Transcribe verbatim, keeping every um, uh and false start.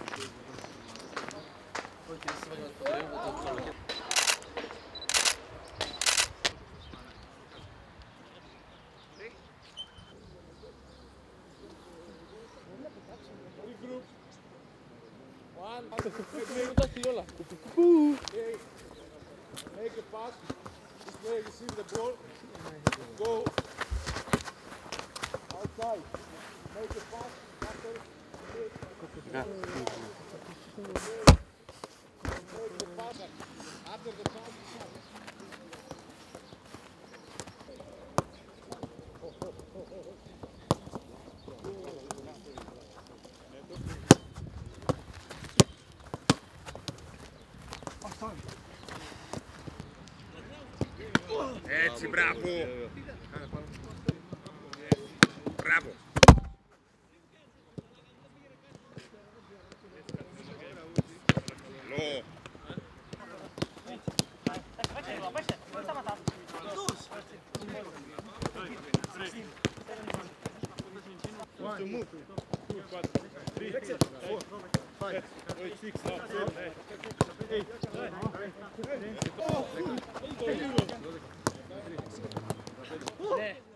Make a pass. This way you receive the ball. Go outside. Make a pass. After make the pass. After the pass. Έτσι, μπράβο! Μπράβο! Καλό! Ναι.